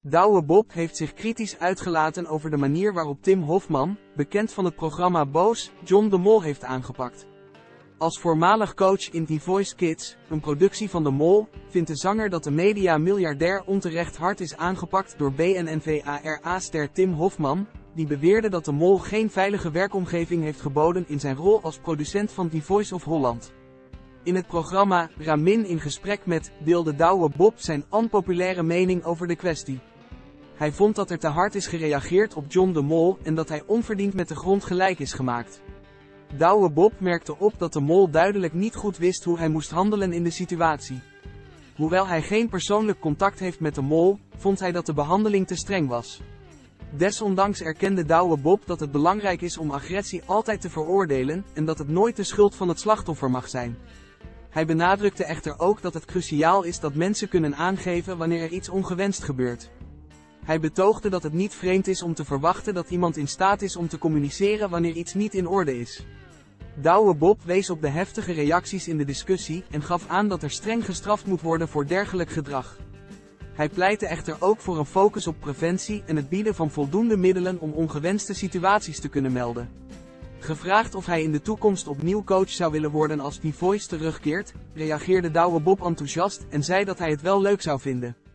Douwe Bob heeft zich kritisch uitgelaten over de manier waarop Tim Hofman, bekend van het programma Boos, John de Mol heeft aangepakt. Als voormalig coach in The Voice Kids, een productie van de Mol, vindt de zanger dat de media-miljardair onterecht hard is aangepakt door BNNVARA-ster Tim Hofman, die beweerde dat de Mol geen veilige werkomgeving heeft geboden in zijn rol als producent van The Voice of Holland. In het programma Ramin in gesprek met deelde Douwe Bob zijn onpopulaire mening over de kwestie. Hij vond dat er te hard is gereageerd op John de Mol en dat hij onverdiend met de grond gelijk is gemaakt. Douwe Bob merkte op dat de Mol duidelijk niet goed wist hoe hij moest handelen in de situatie. Hoewel hij geen persoonlijk contact heeft met de Mol, vond hij dat de behandeling te streng was. Desondanks erkende Douwe Bob dat het belangrijk is om agressie altijd te veroordelen en dat het nooit de schuld van het slachtoffer mag zijn. Hij benadrukte echter ook dat het cruciaal is dat mensen kunnen aangeven wanneer er iets ongewenst gebeurt. Hij betoogde dat het niet vreemd is om te verwachten dat iemand in staat is om te communiceren wanneer iets niet in orde is. Douwe Bob wees op de heftige reacties in de discussie en gaf aan dat er streng gestraft moet worden voor dergelijk gedrag. Hij pleitte echter ook voor een focus op preventie en het bieden van voldoende middelen om ongewenste situaties te kunnen melden. Gevraagd of hij in de toekomst opnieuw coach zou willen worden als The Voice terugkeert, reageerde Douwe Bob enthousiast en zei dat hij het wel leuk zou vinden.